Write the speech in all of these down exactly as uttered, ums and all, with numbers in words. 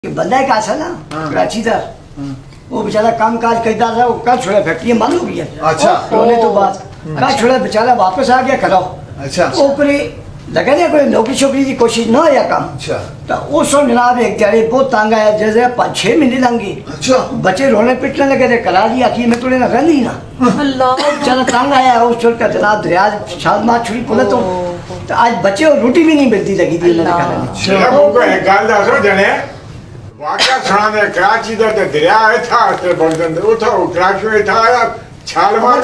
بندہ ایک ایسا نا کراچی تھا وہ بیچارہ کام کاج کرتا تھا وہ کل چھوڑا فیکٹری بند ہو گئی اچھا ہونے تو بعد کل چھوڑا بیچارہ واپس آ گیا کراؤ اچھا اوپری لگا نہیں کوئی نوکری شوکری کی کوشش نہ ہوا کام اچھا تو اس وقت جناب ایک دیہڑی بہت تنگ آیا جیسے پانچ چھ مہینے لنگی اچھا بچے رونے پیٹنے لگے تھے کرا دیا کہ میں تھوڑے نہ رہی نا اللہ چلو تنگ آیا اس وقت کا جناب دریا شاد مات چھڑی کھولے تو آج بچے اور روٹی بھی نہیں ملتی لگی تھی انہوں نے واقعہ سنانے کراچی دا تے دریا ہے تھا تے بندن او تھا کراچی میں تھا چھال مار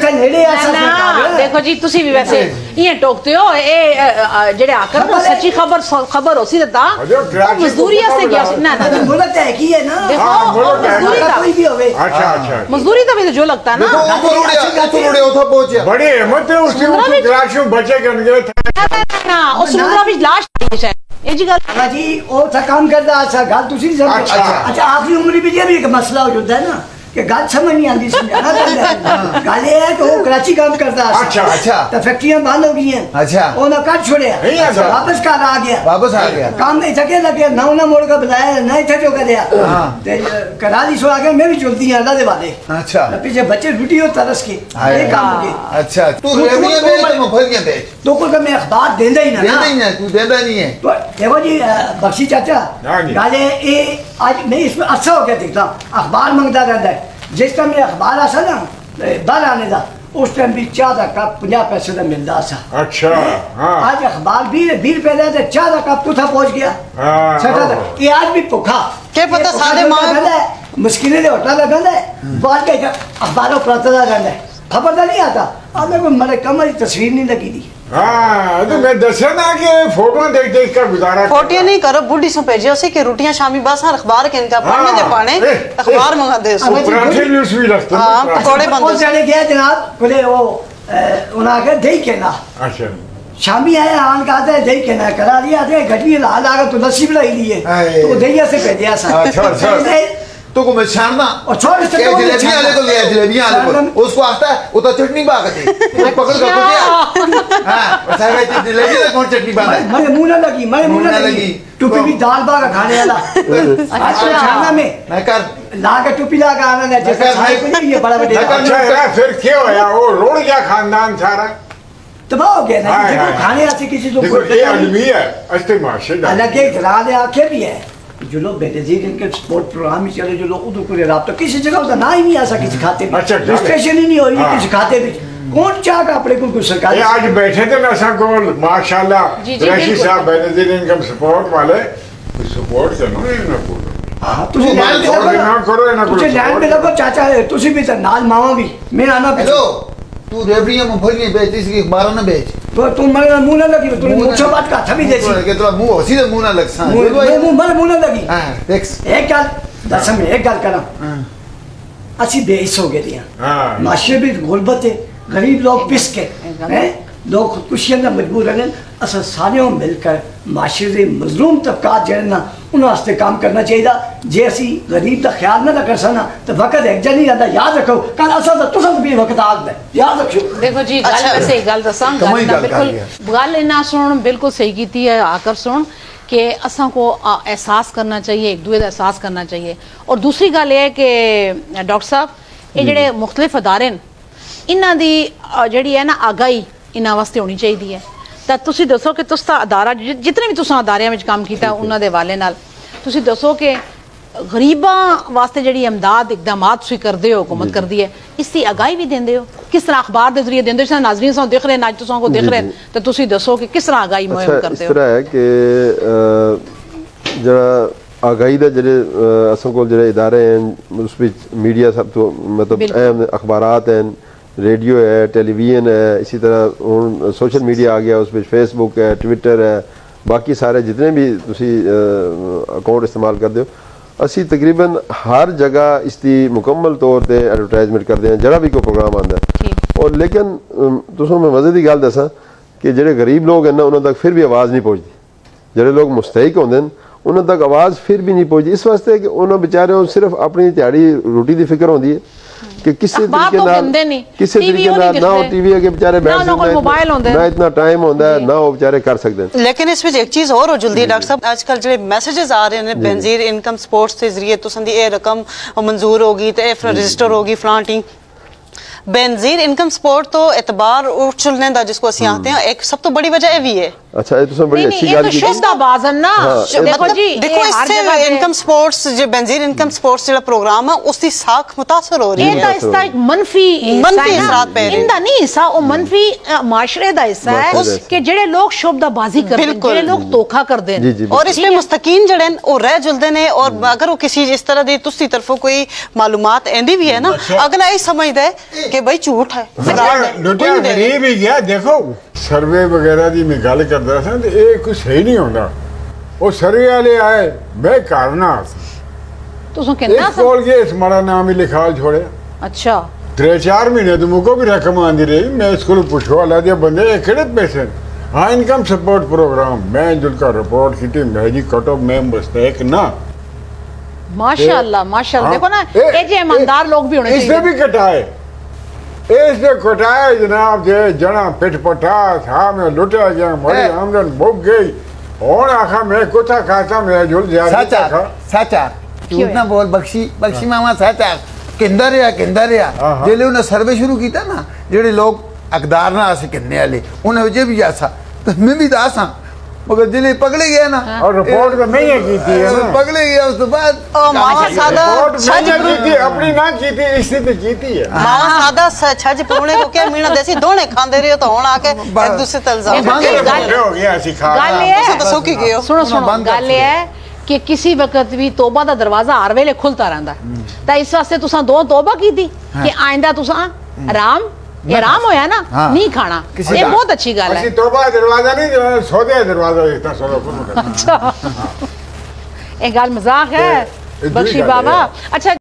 کے دیکھو جی تسی بھی ویسے یہ ٹوکتے ہو اے جڑے آکر نا سچی خبر خبر ہو سی دیتا مزدوری سے کیا نا نا ملک ہے کی ہے نا دیکھو مزدوری تا کوئی بھی ہوئے اچھا اچھا مزدوری تا بھی جو لگتا نا روڑے اتھا پہنچے بڑی احمد ہے اس کی کراچی میں بچے گن گئے تھے نا اس سمندرہ بھی لاش ہے یہ جی گل جی وہ تھا کام کرتا اچھا گل تسی نہیں سمجھ اچھا آخری عمری بھی یہ بھی ایک مسئلہ ہو جاتا ہے نا کہ گل سمجھ نہیں آتی سمجھانا چاہتا گل یہ ہے کہ وہ کراچی کام کرتا اچھا اچھا تو فیکٹریاں بند ہو گئی ہیں اچھا انہوں نے کٹ چھوڑیا واپس کار آ گیا واپس آ گیا کام نہیں تھکے لگے نہ انہیں موڑ کا بلایا نہ تھے جو کریا کرا دی سو آگے میں بھی چلتی ہیں اللہ دے والے اچھا پیچھے بچے روٹی ہو ترس کے یہ کام ہو گئے اچھا تو ریویاں بیچ تو مفرگیاں بیچ تو کوئی کہ میں اخبار دیندہ ہی نا دیندہ ہی نا تو دیندہ نہیں ہے تو دیکھو جی بخشی چاچا گالے اے آج میں اس میں اچھا ہو گیا دیکھتا اخبار منگتا رہتا ہے جس ٹائم میں اخبار آسا نا باہر آنے دا اس ٹائم بھی چاہ دا کپ پنجا پیسے دا ملتا سا اچھا آج اخبار بھی بیل پہ رہے تھے چاہ دا کپ کتھا پہنچ گیا چھٹا دا یہ آج بھی پکھا کیا پتہ سارے ماں مشکلیں دے ہوتا لگا ہے بعد کا اخباروں پراتا دا رہتا ہے خبر دا نہیں آتا آج میں کوئی مرے کمری تصویر نہیں لگی دی ہاں تو میں دسیا نا کہ فوٹویں دیکھ دیکھ کر گزارا فوٹیاں نہیں کرو بوڑھی سو بھیجے اسے کہ روٹیاں شامی بس ہر اخبار کے ان کا پڑھنے دے پانے اخبار منگا دے اسے پراٹھے بھی اس بھی رکھتے ہاں پکوڑے بندے وہ چلے گیا جناب بولے وہ انہوں آگے دہی کہنا اچھا شامی آیا آن کا آتا ہے دہی کہنا کرا دیا آتے ہیں گھٹی لال آگا تو نصیب لائی لیے تو وہ دہیہ سے بھیجیا سا تو کو میں چھاننا اور چھوڑ سے جلیبیاں آلے کو لیا جلیبیاں آلے کو اس کو آتا ہے وہ تو چٹنی باغتی پکڑ کر کو دیا ہاں سارے جلیبی سے کون چٹنی باغ مجھے منہ نہ لگی مجھے منہ نہ لگی ٹوپی بھی دال باغ کھانے والا اچھا چھاننا میں میں کر لا کے ٹوپی لا کے آنا ہے جیسے سائے کو نہیں یہ بڑا بڑے اچھا پھر کیا ہویا وہ روڑ گیا خاندان سارا تباہ ہو گیا نا دیکھو کھانے آتے کسی تو دیکھو یہ علمی ہے اچھتے معاشر حالانکہ گھرا دے آنکھیں بھی ہے جو لوگ بے نظیر ان کے سپورٹ پروگرام ہی چلے جو لوگ ادھر کو رابطہ کسی جگہ ہوتا نہ ہی نہیں آسا کسی کھاتے بھی رجسٹریشن ہی نہیں ہو رہی کسی کھاتے بھی کون چاہ کا اپنے کو کچھ سرکاری آج بیٹھے تھے ناسا کو ماشاءاللہ ریشی صاحب بے نظیر انکم سپورٹ والے سپورٹ کرنا نہ کرو تجھے لینڈ پہ لگو چاچا ہے تجھے بھی نال ماما بھی میں آنا بھی تو ریوڑیاں مفرگیاں بیچ اس کی اخباروں نہ بیچ تو تم مرے منہ نہ لگی تو مچھو بات کا تھا بھی جیسی کہ تو منہ ہو سیدھے منہ نہ لگ سان مرے منہ نہ لگی ہاں دیکھ ایک گل دس میں ایک گل کرا اسی بے حص ہو گئے دیا معاشرے بھی غربت ہے غریب لوگ پس کے لوگ خودکشیاں کا مجبور رہنے اصل سارے مل کر معاشرے مظلوم طبقات جڑنا انہوں واسطے کام کرنا چاہیے جے اسی غریب کا خیال نہ کر سکنا تو وقت ایک جن نہیں رہتا یاد رکھو کل اصل تو تسل بھی وقت آگ دے یاد رکھو دیکھو جی گل ویسے گل دساں گل بالکل گل نہ سن بالکل صحیح کیتی ہے آ کر سن کہ اساں کو احساس کرنا چاہیے ایک دوسرے کا احساس کرنا چاہیے اور دوسری گل یہ ہے کہ ڈاکٹر صاحب یہ جڑے مختلف ادارے انہاں دی جڑی ہے نا آگاہی انہاں واسطے ہونی چاہیے تو تسی دسو کہ تس ادارہ جتنے بھی تساں اداریاں وچ کام کیتا انہاں دے والے نال تسی دسو کہ غریباں واسطے جڑی امداد اقدامات تسی کردے ہو حکومت کردی ہے اس کی آگاہی بھی دیندے ہو کس طرح اخبار دے ذریعے دیندے ہو ناظرین سان دیکھ رہے ہیں ناج تساں کو دیکھ رہے ہیں تو تسی دسو کہ کس طرح آگاہی مہم کردے ہو؟ اس طرح ہے کہ جڑا آگاہی دا جڑے اساں کول جڑے ادارے ہیں اس وچ میڈیا سب تو مطلب اہم اخبارات ہیں ریڈیو ہے ٹیلی ویژن ہے اسی طرح سوشل میڈیا آ گیا اس میں فیس بک ہے ٹویٹر ہے باقی سارے جتنے بھی تسی اکاؤنٹ استعمال کرتے ہو اسی تقریباً ہر جگہ اس کی مکمل طور پہ ایڈورٹائزمنٹ کرتے ہیں جڑا بھی کوئی پروگرام آتا ہے اور لیکن تسوں میں مزے کی گل دساں کہ جڑے غریب لوگ ہیں نا انہوں تک پھر بھی آواز نہیں پہنچتی جڑے لوگ مستحق ہوندے ہیں انہوں تک آواز پھر بھی نہیں پہنچتی اس واسطے کہ انہوں بیچارے صرف اپنی دیہڑی روٹی کی فکر ہوندی ہے کہ کسی اخبار طریقے تو نال گندے نہیں کسی ٹی وی طریقے نہیں نال نہ دکھتے ٹی وی اگے بیچارے نہ بیٹھ کوئی موبائل ہوندے نہ اتنا ٹائم ہوندا ہے نہ وہ بیچارے کر سکتے ہیں. لیکن اس وچ ایک چیز اور ہو جلدی ڈاکٹر صاحب آج کل جڑے میسیجز آ رہے ہیں بنزیر انکم سپورٹس کے ذریعے تساں دی اے رقم منظور ہوگی تے اے رجسٹر ہوگی فلاں ٹی بنزیر انکم سپورٹ تو اعتبار اٹھ چلنے دا جس کو اسی آتے ہیں ایک سب تو بڑی وجہ اے بھی ہے. اچھا یہ تو بڑی اچھی گل کی. شدہ بازن نا دیکھو جی دیکھو اس سے انکم سپورٹس جو بنزیر انکم سپورٹس جڑا پروگرام ہے اس دی ساکھ متاثر ہو رہی ہے. یہ تا اس کا ایک منفی منفی اثرات پہ رہے اندا نہیں حصہ وہ منفی معاشرے دا حصہ ہے کہ جڑے لوگ شبدہ بازی کرتے ہیں جڑے لوگ دھوکا کرتے ہیں اور اس پہ مستقین جڑے وہ رہ جلدے نے. اور اگر وہ کسی اس طرح دی تسی طرفوں کوئی معلومات ایندی بھی ہے نا اگلا یہ سمجھ دے کہ بھائی جھوٹ ہے. لٹیا غریب ہی گیا. دیکھو سروے وغیرہ دی میں گل کردا سا تے اے کچھ صحیح نہیں ہوندا. وہ سروے والے آئے میں کرنا تساں کہنا سا کول گئے اس مڑا نام ہی لکھال چھوڑے. اچھا ترے چار مہینے تو مکو بھی رقم آندی رہی. میں اس کو پوچھو اللہ دیا بندے اے کہڑے پیسے ہاں انکم سپورٹ پروگرام میں جل کا رپورٹ کی میں جی کٹو میں مستحق نہ ماشاءاللہ ماشاءاللہ. دیکھو نا اے جے ایماندار لوگ بھی ہونے چاہیے. اس نے بھی کٹائے اس نے کٹائے جناب جے جنا پٹ پٹا تھا میں لٹیا گیا مری آمدن بک گئی. اور آخا میں کتا کھاتا میں جل جا سچا سچا جھوٹ نہ بول. بخشی بخشی ماما سچا کہندا رہیا کہندا رہیا جلے انہیں سروے شروع کیتا نا جڑے لوگ اقدار نہ آسے کہنے والے انہیں وجہ بھی آسا تو میں بھی تو آسا مگر جلے پکڑے گیا نا اور رپورٹ تو میں ہی کی تھی پکڑے گیا اس تو بعد ماما سادہ اپنی نہ کی تھی اس نے کی تھی. ماما سادہ چھج پرونے کو کیا مینا دیسی دونے کھاندے رہے تو ہون آ کے ایک دوسرے تے الزام ہو گیا ایسی کھا اسے تو سوکی گئے. سنو سنو گل یہ ہے کہ کسی وقت بھی توبہ دا دروازہ ہر ویلے کھلتا رہندا ہے. تا اس واسطے تساں دو توبہ کی تھی کہ آئندہ تساں آرام یہ رام ہویا نا نہیں کھانا. یہ بہت اچھی گل ہے. توبہ دروازہ نہیں سودے دروازہ اتنا سودا کون. اچھا یہ گل مذاق ہے بخشی بابا. اچھا